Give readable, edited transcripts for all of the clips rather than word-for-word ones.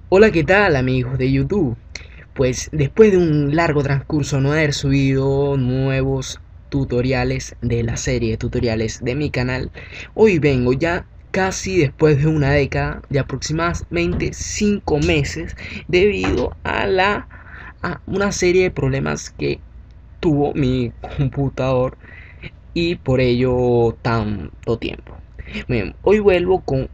Hola, ¿qué tal amigos de YouTube? Pues después de un largo transcurso no haber subido nuevos tutoriales de la serie de tutoriales de mi canal, hoy vengo ya casi después de una década, de aproximadamente 5 meses, debido a una serie de problemas que tuvo mi computador y por ello tanto tiempo. Bien, hoy vuelvo con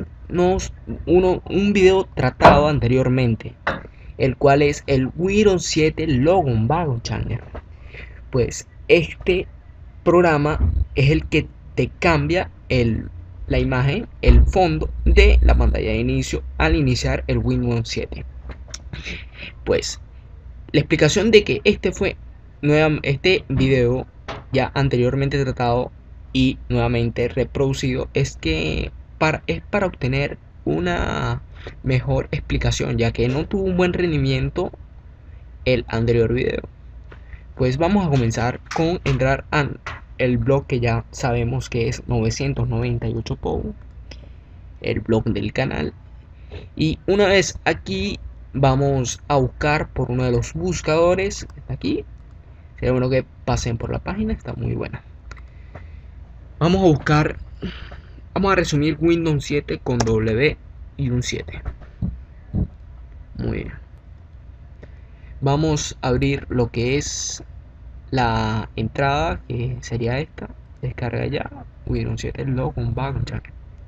un video tratado anteriormente, el cual es el Wiron 7 Logon Vago Channel. Pues este programa es el que te cambia la imagen, el fondo de la pantalla de inicio al iniciar el Windows 7. Pues la explicación de que este video ya anteriormente tratado y nuevamente reproducido es para obtener una mejor explicación, ya que no tuvo un buen rendimiento el anterior video. Pues vamos a comenzar con entrar al el blog que ya sabemos que es 998 POW, el blog del canal. Y una vez aquí vamos a buscar por uno de los buscadores. Aquí sería bueno que pasen por la página, está muy buena. Vamos a buscar, vamos a resumir Windows 7 con W y un 7. Muy bien. Vamos a abrir lo que es la entrada, que sería esta. Descarga ya Windows 7 Logon Backjack.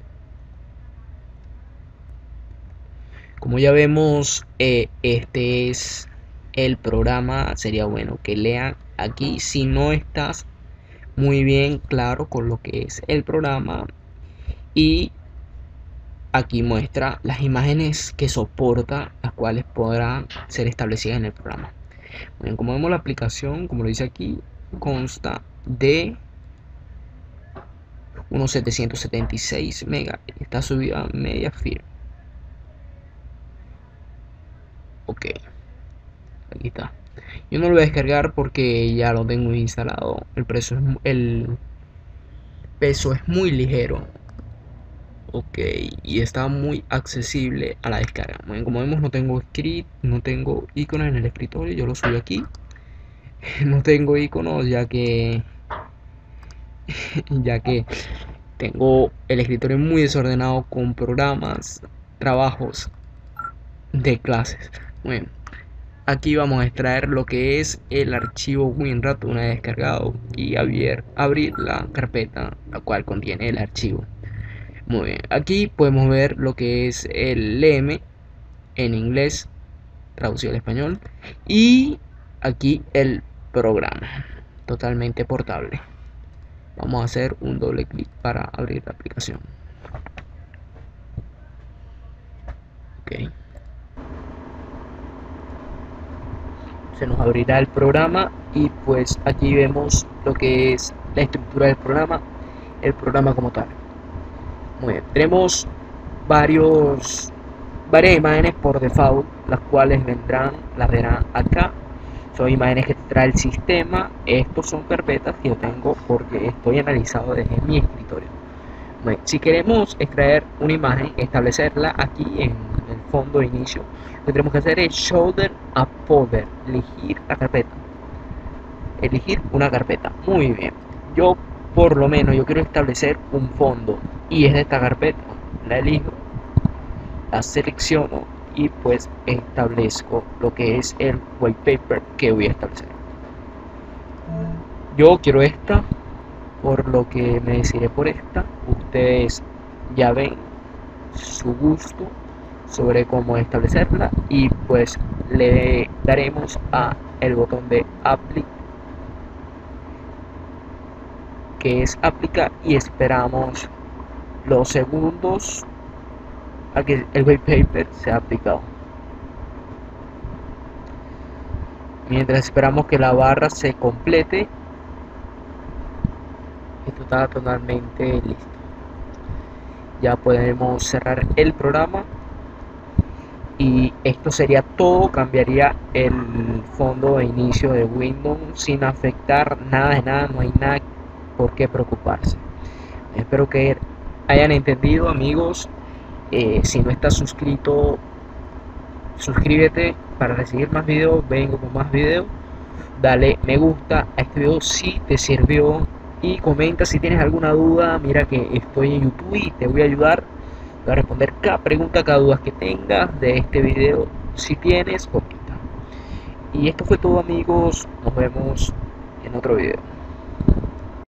Como ya vemos, este es el programa. Sería bueno que lean aquí si no estás muy bien claro con lo que es el programa. Y aquí muestra las imágenes que soporta, las cuales podrán ser establecidas en el programa. Bien, como vemos, la aplicación, como lo dice aquí, consta de unos 776 megas. Está subida a media firme. Ok, aquí está. Yo no lo voy a descargar porque ya lo tengo instalado. El peso es muy ligero. Ok, y está muy accesible a la descarga. Bueno, como vemos, no tengo script, no tengo iconos en el escritorio. Yo lo subí aquí. No tengo iconos ya que tengo el escritorio muy desordenado con programas, trabajos de clases. Bueno, aquí vamos a extraer lo que es el archivo WinRAR una vez descargado y abrir la carpeta la cual contiene el archivo. Muy bien, aquí podemos ver lo que es el LM en inglés traducido al español y aquí el programa totalmente portable. Vamos a hacer un doble clic para abrir la aplicación. Ok, se nos abrirá el programa y pues aquí vemos lo que es la estructura del programa, el programa como tal. Muy bien, tenemos varios varias imágenes por default, las cuales las verán acá. Son imágenes que trae el sistema. Estos son carpetas que yo tengo porque estoy analizado desde mi escritorio. Bueno, si queremos extraer una imagen, establecerla aquí en el fondo de inicio, lo que tenemos que hacer es shoulder a folder, elegir la carpeta, elegir una carpeta. Muy bien, yo por lo menos yo quiero establecer un fondo y es de esta carpeta. La elijo, la selecciono y pues establezco lo que es el wallpaper que voy a establecer. Yo quiero esta, por lo que me decidiré por esta. Ustedes ya ven su gusto sobre cómo establecerla y pues le daremos a el botón de aplicar, que es aplicar, y esperamos los segundos a que el wallpaper sea aplicado. Mientras esperamos que la barra se complete, esto está totalmente listo. Ya podemos cerrar el programa y esto sería todo. Cambiaría el fondo de inicio de Windows sin afectar nada de nada. No hay nada por qué preocuparse. Espero que hayan entendido, amigos. Si no estás suscrito, suscríbete para recibir más videos, vengo con más videos, dale me gusta a este video si te sirvió y comenta si tienes alguna duda. Mira que estoy en YouTube y te voy a ayudar, voy a responder cada pregunta, cada duda que tengas de este video. Si tienes, comenta. Y esto fue todo, amigos, nos vemos en otro video.